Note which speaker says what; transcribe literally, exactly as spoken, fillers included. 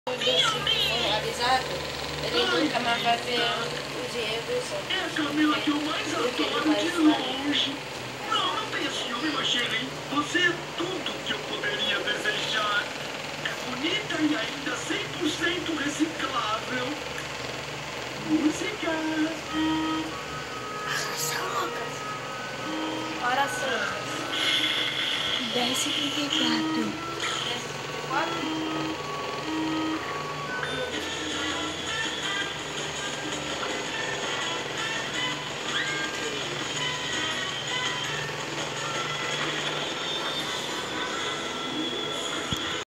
Speaker 1: desse formalizado, ele nunca mais vai ver o dinheiro dos outros.
Speaker 2: É a Camila que eu mais adoro de longe. Não, não tenha ciúme, Machine. Você é tudo que eu poderia desejar. É bonita e ainda cem por cento reciclável. Música.
Speaker 1: Hora santa.
Speaker 3: dez e trinta e quatro.
Speaker 1: dez e trinta e quatro?